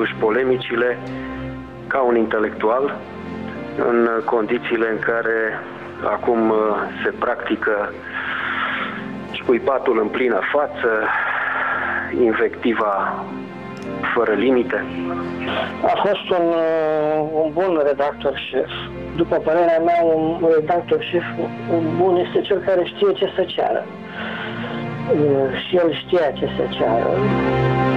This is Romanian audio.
totuși polemicile ca un intelectual în condițiile în care acum se practică scuipatul în plină față, invectiva fără limite? A fost un bun redactor șef. După părerea mea, un redactor șef bun este cel care știe ce să ceară. Și el știa ce să ceară.